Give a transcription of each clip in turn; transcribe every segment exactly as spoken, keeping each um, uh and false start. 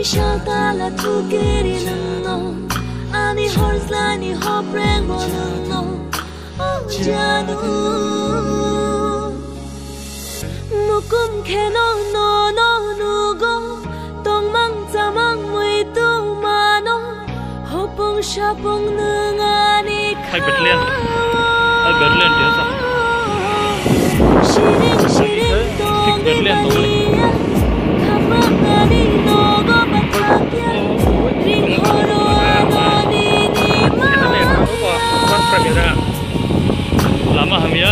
샤달라 두께리는 너 아니 홀산이 허브랭 보는 너 어자도 무꿈 캐너 너너 누고 똥망자망 무이도 마너 허뽕 샤뽕 능아니 Hai berlian, hai berlian dia sah. 시링 시링 똥이 가방안이 너고 바탕이야 링호로 아가니 니마 Lama hamia.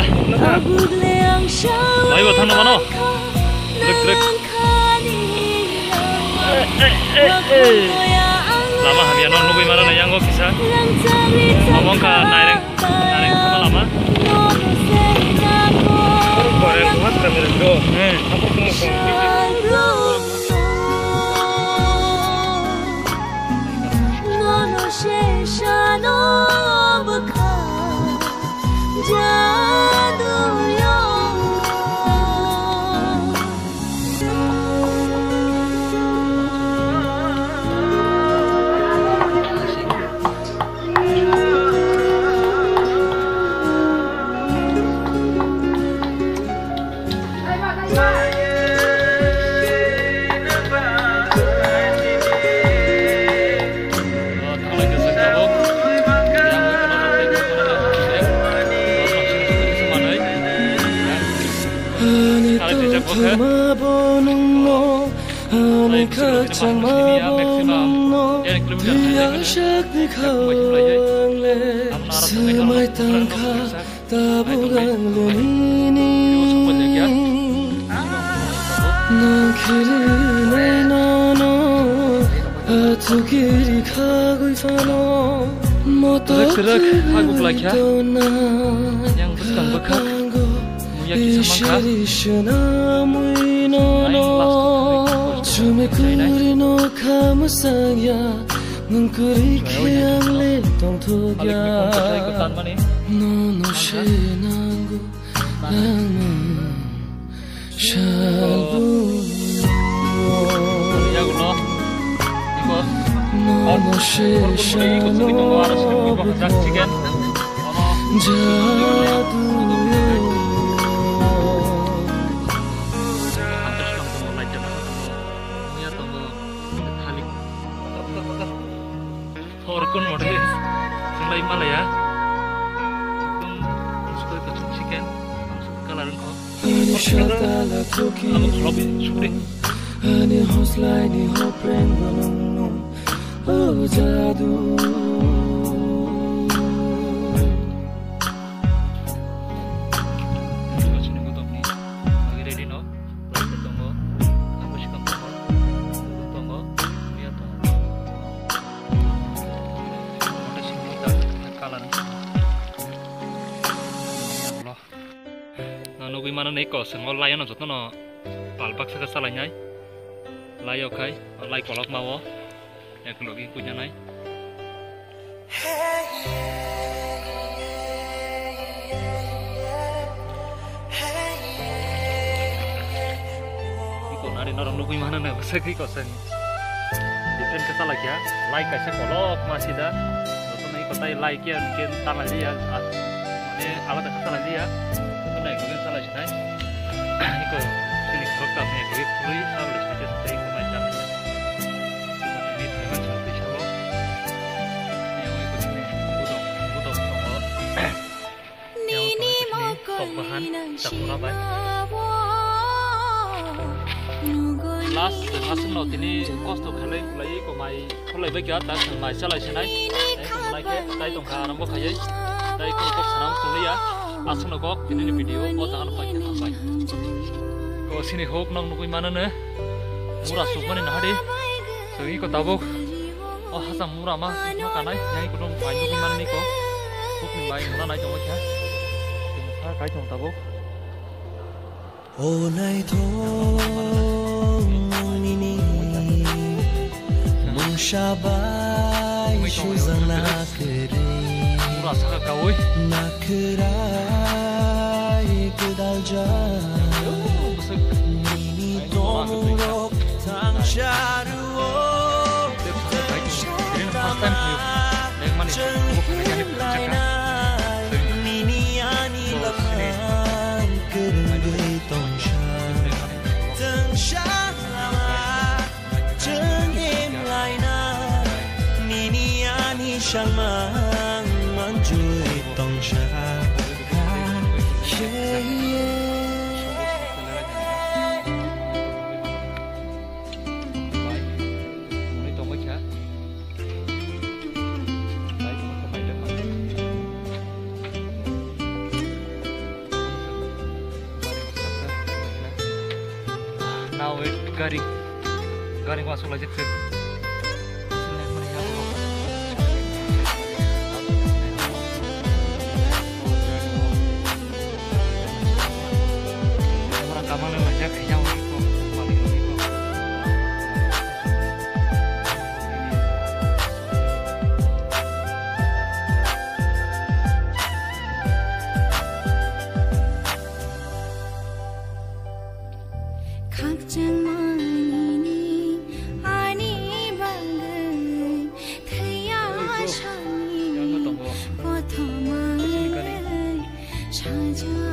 Baik buat mana mana. Trek trek. Lama hamia non nubi mana nih yang gua kisah. Ngomong ke naik naik sama lama. Koreng kuat kamera do. Apa kamu 보는 너 아니 각장 마보는 너 비아샥니 가왕래 스마이 땅가 따부강르니니 난 길이네 너너 아투길이 가고 있어너 못도그리 떠나 이시리시나 무이노노 춤에 그리노 가무상야 눈그리 키양레 동토야 노노 신앙구 랑은 샤부 노노 시샤노 자두 Orkun model sing malah ya. Tum suka kacung chicken, langsung kalaran kok. Kamu lobby syuting. Ani hoslai ni hopren banunu. Oh jadu. Nubi mana nih kok sengol layan aja tuh no palpak sekali salahnya, layo kai, lay kolok mau, ya kalau gini punya nai. Iko nari orang nubi mana nih sekali kok seng, different kesalah ya, lay kasih kolok masih dah, terus nih kota lay kia mungkin tanah dia, ini alat kesalah dia. Naik ke salah sini, itu sini kertas ni jadi free, awal saja saya macam ni. Ini dengan cantik sahaja. Yang itu sini butuh butuh tongol. Yang itu sini tambahan cakura bay. Last last note ini cost kalau mulai komai mulai bagian atas komai salah sini. Komai ke tadi tongkar rambo kaya, tadi kau senang sekali ya. Asal nggak ini video, oh jangan pakai apa. Kau sini hook nong nukui mana nih? Murah super nih nahari. Segi kau tabuk, oh asal murah mah, mah kanai. Yang ikut nong pakai nukui mana nih kau? Hook nih baik murah naik cuma ya. Kita kai cuma tabuk. Oh naik thong ini, musyabai shuzang nakere. Rasa kau, nakrai kedalja, ini tong Sang mang man chui tong sha yeah now it garing garing masuk lagi ke Cha